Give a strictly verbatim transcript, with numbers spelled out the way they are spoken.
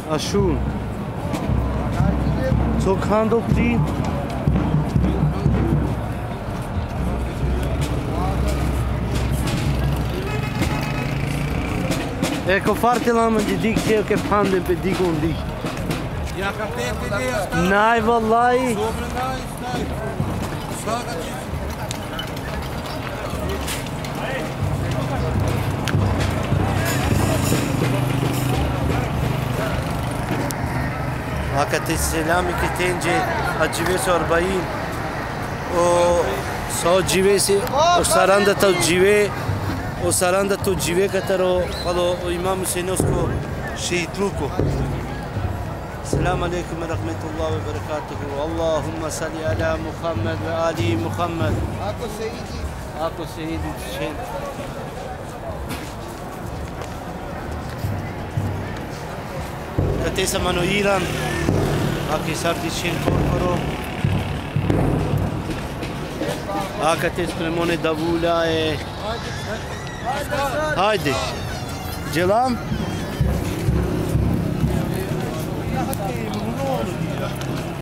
Ashun. Co kanë do pri? E ko farti la më një dikë që ke pandin për diku në dikë. Ja ka te të ideja sta. Naj vëllaj. Sobre naj, staj. Svaka qitë. Haka të selami këtë në gjë a gjivesi arbain o sa gjivesi o saranda të gjive o saranda të gjive këtër o qalo o imam Husejnos ko shehitluku. Selamu alaikum wa rahmetullahi wa barakatuhu. Allahumma salli ala Muhammad wa ali Muhammad. Ako sejidi. Ako sejidi të shenë. Këtesa mano Iran Aki sarti qenë korporo Aka tes premone davula e Hajde Gjelam